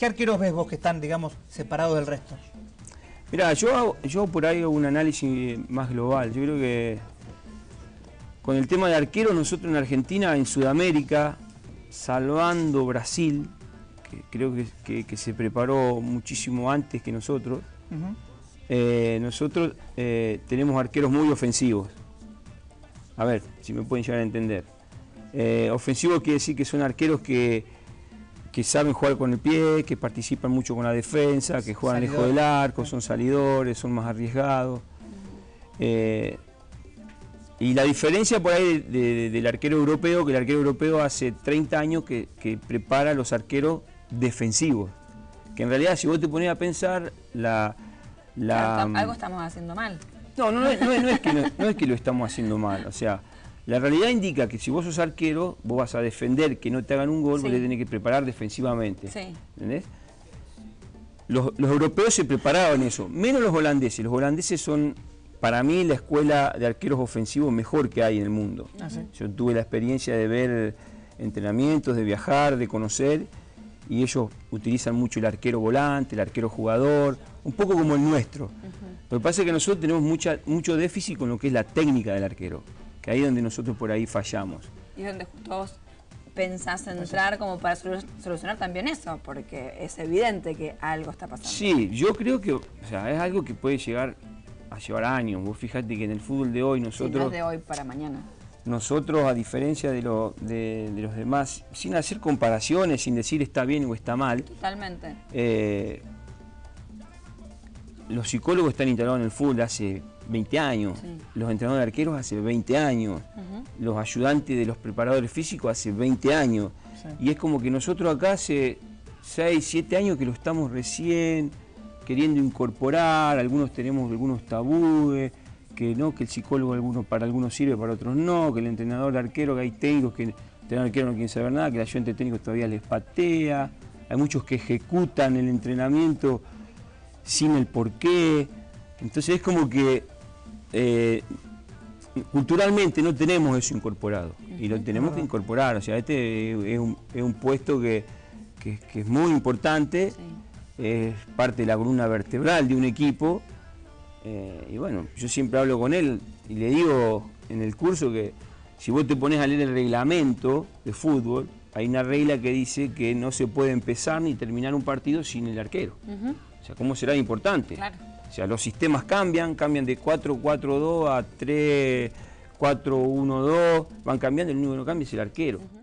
¿Qué arqueros ves vos que están, digamos, separados del resto? Mirá, yo por ahí hago un análisis más global. Yo creo que con el tema de arqueros, nosotros en Argentina, en Sudamérica, salvando Brasil, que creo que se preparó muchísimo antes que nosotros, nosotros tenemos arqueros muy ofensivos. A ver, si me pueden llegar a entender. Ofensivos quiere decir que son arqueros que saben jugar con el pie, que participan mucho con la defensa, que juegan lejos del arco, son salidores, son más arriesgados. Y la diferencia por ahí del arquero europeo, que el arquero europeo hace 30 años que prepara a los arqueros defensivos. Que en realidad, si vos te pones a pensar, algo estamos haciendo mal. No es que lo estamos haciendo mal. O sea, la realidad indica que si vos sos arquero, vos vas a defender que no te hagan un gol, vos le tenés que preparar defensivamente. Sí. ¿Entendés? Los europeos se preparaban eso, menos los holandeses. Los holandeses son, para mí, la escuela de arqueros ofensivos mejor que hay en el mundo. Yo tuve la experiencia de ver entrenamientos, de viajar, de conocer, y ellos utilizan mucho el arquero volante, el arquero jugador, un poco como el nuestro. Lo que pasa es que nosotros tenemos mucho déficit con lo que es la técnica del arquero, que ahí es donde nosotros por ahí fallamos. Y donde justo vos pensás entrar como para solucionar también eso, porque es evidente que algo está pasando. Sí, yo creo que es algo que puede llegar a llevar años. Vos fíjate que en el fútbol de hoy nosotros... Sí, no es de hoy para mañana. Nosotros, a diferencia de los demás, sin hacer comparaciones, sin decir está bien o está mal... Totalmente. Los psicólogos están instalados en el fútbol hace 20 años, los entrenadores de arqueros hace 20 años, los ayudantes de los preparadores físicos hace 20 años. Y es como que nosotros acá hace 6, 7 años que lo estamos recién queriendo incorporar, algunos tenemos algunos tabúes, que no, que el psicólogo para algunos sirve, para otros no, que el entrenador de arquero, que hay técnicos que el entrenador de arquero no quiere saber nada, que el ayudante técnico todavía les patea, hay muchos que ejecutan el entrenamiento sin el porqué. Entonces es como que culturalmente no tenemos eso incorporado y lo tenemos que incorporar. O sea, este es un puesto que es muy importante, es parte de la columna vertebral de un equipo. Y bueno, yo siempre hablo con él y le digo en el curso que si vos te pones a leer el reglamento de fútbol, hay una regla que dice que no se puede empezar ni terminar un partido sin el arquero. O sea, ¿cómo será importante? Claro. O sea, los sistemas cambian de 4-4-2 a 3-4-1-2, van cambiando, el único que no cambia es el arquero.